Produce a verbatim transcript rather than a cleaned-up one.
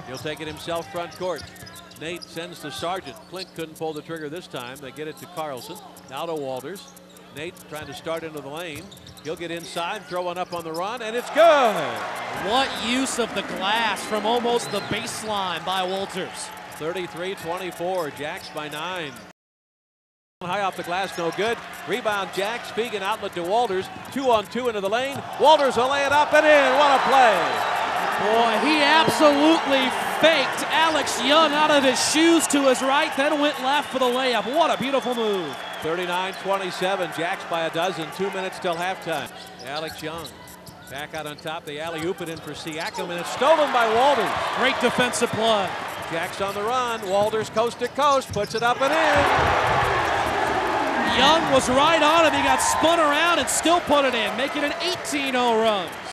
He'll take it himself front court. Nate sends to Sargent. Clint couldn't pull the trigger this time. They get it to Carlson. Now to Wolters. Nate trying to start into the lane. He'll get inside, throw one up on the run, and it's good. What use of the glass from almost the baseline by Wolters. thirty-three twenty-four, Jacks by nine. High off the glass, no good. Rebound, Jacks. Fegan outlet to Wolters. Two on two into the lane. Wolters will lay it up and in. What a play. Boy, he absolutely faked Alex Young out of his shoes to his right, then went left for the layup. What a beautiful move. thirty-nine twenty-seven, Jacks by a dozen. Two minutes till halftime. Alex Young back out on top. The alley-oop it in for Siakam, and it's stolen by Wolters. Great defensive play. Jacks on the run. Wolters coast to coast, puts it up and in. Young was right on him. He got spun around and still put it in, making an eighteen oh run.